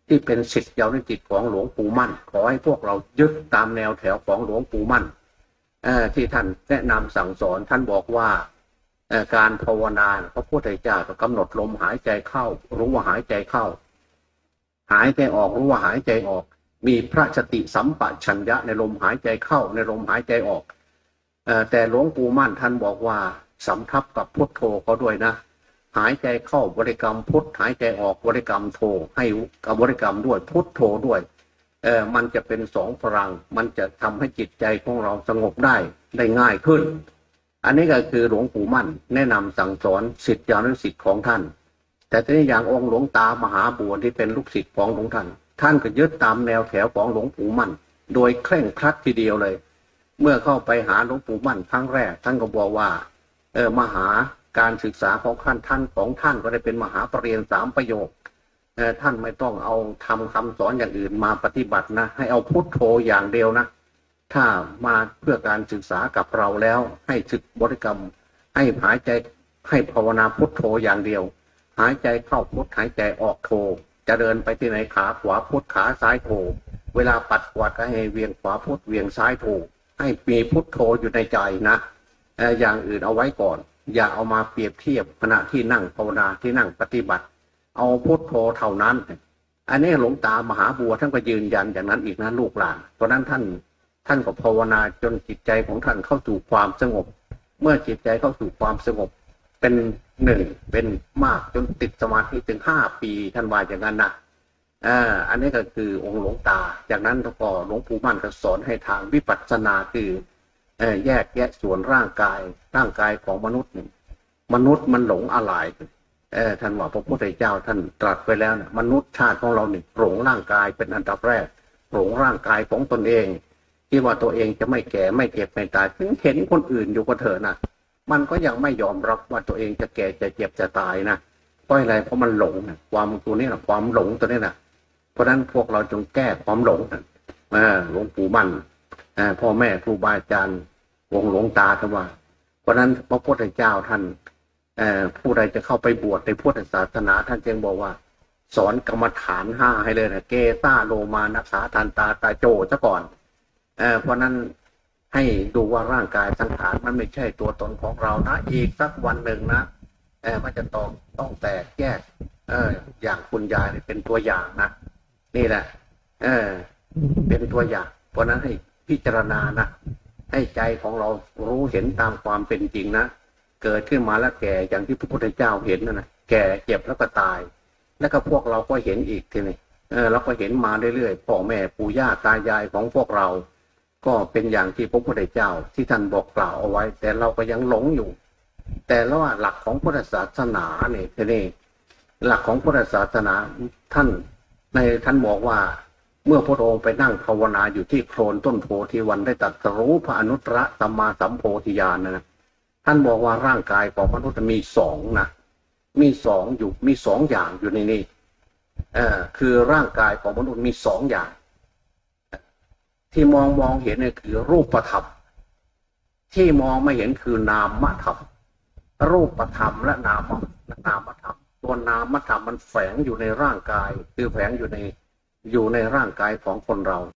ที่เป็นศิษย์ยาวนิจิตของหลวงปู่มั่นขอให้พวกเรายึดตามแนวแถวของหลวงปู่มั่นที่ท่านแนะนำสั่งสอนท่านบอกว่าการภาวนาพระพุทธเจ้าก็กำหนดลมหายใจเข้ารู้ว่าหายใจเข้าหายใจออกรู้ว่าหายใจออกมีพระสติสัมปชัญญะในลมหายใจเข้าในลมหายใจออกแต่หลวงปู่มั่นท่านบอกว่าสำทับกับพุทโธเขาด้วยนะหายใจเข้าบริกรรมพุทหายใจออกบริกรรมโธให้บริกรรมด้วยพุทโธด้วยเออมันจะเป็นสองพลังมันจะทำให้จิตใจของเราสงบได้ได้ง่ายขึ้นอันนี้ก็คือหลวงปู่มั่นแนะนำสั่งสอนศิษยานุศิษย์ของท่านแต่ทีนี้อย่างองค์หลวงตามหาบัวที่เป็นลูกศิษย์ของหลวงท่านท่านก็ยึดตามแนวแถวของหลวงปู่มั่นโดยเคร่งครัดทีเดียวเลยเมื่อเข้าไปหาหลวงปู่มั่นครั้งแรกท่านก็บอกว่าเออมหาการศึกษาของท่านท่านของท่านก็ได้เป็นมหาปรริญญาสามประโยคเออท่านไม่ต้องเอาทำคำสอนอย่างอื่นมาปฏิบัตินะให้เอาพุทโธอย่างเดียวนะถ้ามาเพื่อการศึกษากับเราแล้วให้ศึกบริกรรมให้หายใจให้ภาวนาพุทโธอย่างเดียวหายใจเข้าพุทหายใจออกโธจะเดินไปที่ไหนขาขวาพุทขาซ้ายโธเวลาปัดกวาดก็ให้เวียงขวาพุทเวียงซ้ายโธให้มีพุทโธอยู่ในใจนะอย่างอื่นเอาไว้ก่อนอย่าเอามาเปรียบเทียบขณะที่นั่งภาวนาที่นั่งปฏิบัติเอาพุทโธเท่านั้นอันนี้หลวงตามหาบัวท่านก็ยืนยันอย่างนั้นอีกนะลูกหลานเพราะนั้นท่านท่านก็ภาวนาจนจิตใจของท่านเข้าสู่ความสงบเมื่อจิตใจเข้าสู่ความสงบเป็นหนึ่งเป็นมากจนติดสมาธิถึงห้าปีท่านว่าอย่างนั้นนะอ่าอันนี้ก็คือองค์หลวงตาจากนั้นก็หลวงปู่มั่นก็สอนให้ทางวิปัสสนาคือแยกแยะส่วนร่างกายร่างกายของมนุษย์มนุษย์มันหลงอะไรเออท่านว่าพระพุทธเจ้าท่านตรัสไปแล้วนะมนุษย์ชาติของเราเนี่ยหลงร่างกายเป็นอันดับแรกหลงร่างกายของตนเองที่ว่าตัวเองจะไม่แก่ไม่เจ็บไม่ตายถึงเห็นคนอื่นอยู่ก็เถอะนะมันก็ยังไม่ยอมรับว่าตัวเองจะแก่จะเจ็บจะตายนะเพราะอะไรเพราะมันหลงนะความตัวนี้นะความหลงตัวนี้นะเพราะฉะนั้นพวกเราจงแก้ความหลงนะหลวงปู่มั่นพ่อแม่ครูบาอาจารย์วงหลวงตาท่านว่าเพราะฉะนั้นพระพุทธเจ้าท่านผู้ใดจะเข้าไปบวชในพุทธศาสนาท่านจึงบอกว่าสอนกรรมฐานห้าให้เลยนะเกตาโลมานัสสาทันตาตาโจซะก่อนเ, เพราะนั้นให้ดูว่าร่างกายสังขารมันไม่ใช่ตัวตนของเรานะอีกสักวันหนึ่งนะเออมันจะต้องต้องแตกแยกเอออย่างคุณยายเป็นตัวอย่างนะนี่แหละเออเป็นตัวอย่างเพราะนั้นให้พิจารณานะให้ใจของเรารู้เห็นตามความเป็นจริงนะเกิดขึ้นมาแล้วแก่อย่างที่พระพุทธเจ้าเห็นนะนะแก่เจ็บแล้วก็ตายแล้วก็พวกเราก็เห็นอีกทีนี้เออเราก็เห็นมาเรื่อยๆพ่อแม่ปู่ย่าตายายของพวกเราก็เป็นอย่างที่พระพุทธเจ้าที่ท่านบอกกล่าวเอาไว้แต่เราก็ยังหลงอยู่แต่ละว่าหลักของพุทธศาสนาเนี่ยทีนี้หลักของพุทธศาสนาท่านในท่านบอกว่าเมื่อพระองค์ไปนั่งภาวนาอยู่ที่โคลนต้นโพธิวันได้ตรัสรู้พระอนุตตรสัมมาสัมโพธิญาณนะท่านบอกว่าร่างกายของมนุษย์มีสองนะมีสองอยู่มีสองอย่างอยู่ในนี้เอ่อคือร่างกายของมนุษย์มีสองอย่างที่มองมองเห็นเนี่ยคือรูปธรรมที่มองไม่เห็นคือนามธรรมรูปธรรมและนามนามธรรมตัวนามธรรมมันแฝงอยู่ในร่างกายคือแฝงอยู่ในอยู่ในร่างกายของคนเรา